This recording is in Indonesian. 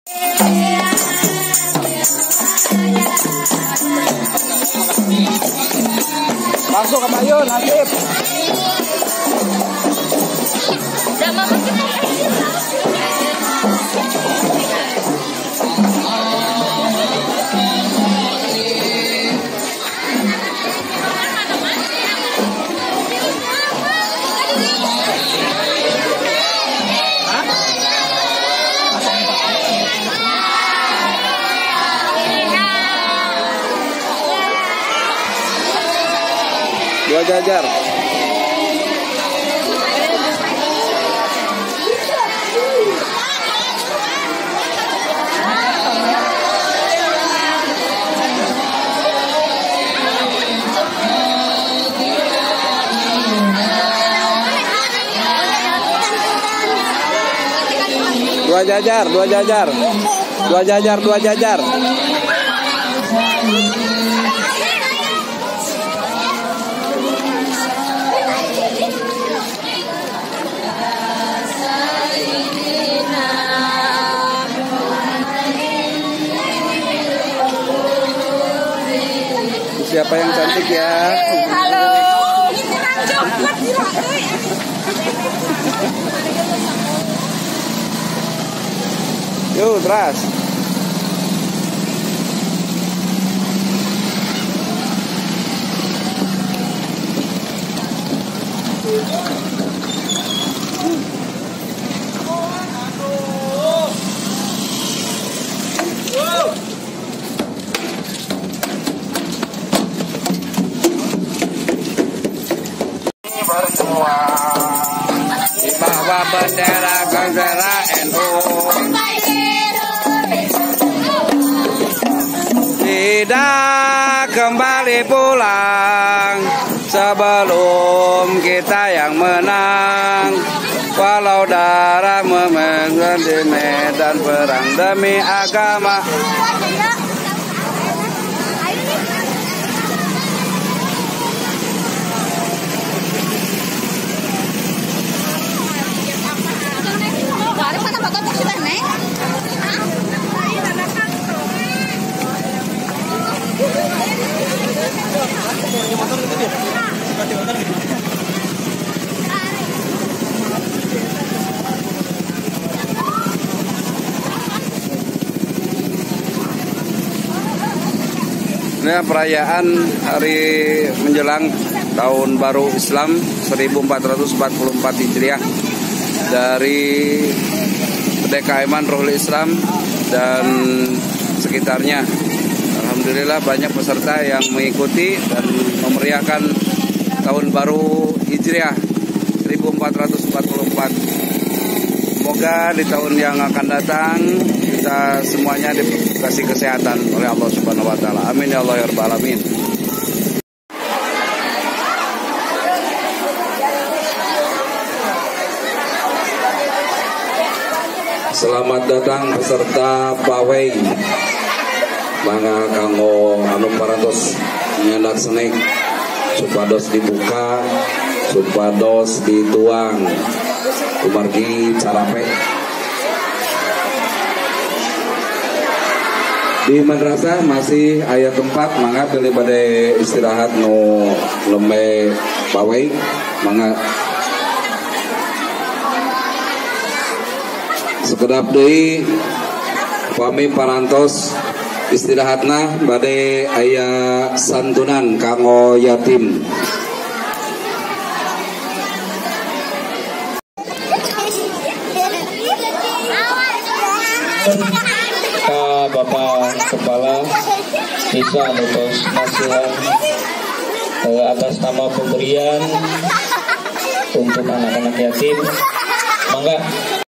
Langsung ke Bayu, Nasib. Dua jajar. Dua jajar, dua jajar. Dua jajar, dua jajar. Siapa yang cantik ya? Halo. Yuk, teras. Di bawah bendera Gangsera NU, tidak kembali pulang sebelum kita yang menang. Walau darah memenang di medan perang demi agama. Ini perayaan hari menjelang Tahun Baru Islam 1444 Hijriah dari PDKM Ruhul Islam dan sekitarnya. Alhamdulillah banyak peserta yang mengikuti dan memeriahkan Tahun Baru Hijriah 1444. Semoga di tahun yang akan datang kita semuanya dikasih kesehatan oleh Allah Subhanahu wa taala. Amin ya Allah ya rabbal alamin. Selamat datang peserta pawai. Mangga kanggo anu parantos nyendak senek supados dibuka, supados dituang. Kumargi carape di madrasah masih ayat tempat. Mangga pilih pada istirahat nu lembe pawai. Mangga sekedap deui pami parantos istirahatna bade aya santunan kanggo yatim. Bapak Kepala Desa atas nasihat atas nama pemberian untuk anak-anak yatim. Mangga